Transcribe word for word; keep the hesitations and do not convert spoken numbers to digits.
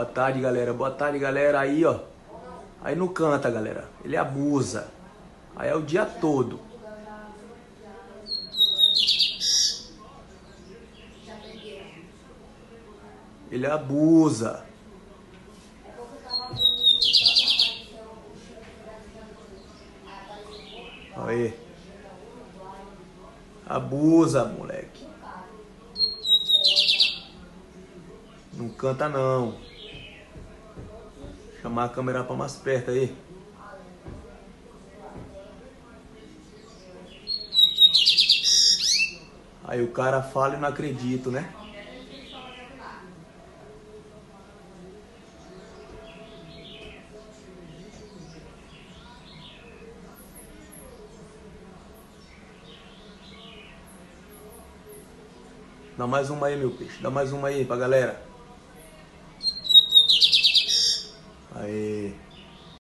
Boa tarde, galera. Boa tarde, galera. Aí, ó. Aí não canta, galera. Ele abusa. Aí é o dia todo. Ele abusa. Aí. Abusa, moleque. Não canta, não. Chamar a câmera pra mais perto aí. Aí o cara fala e não acredito, né? Dá mais uma aí, meu peixe. Dá mais uma aí pra galera. Aê.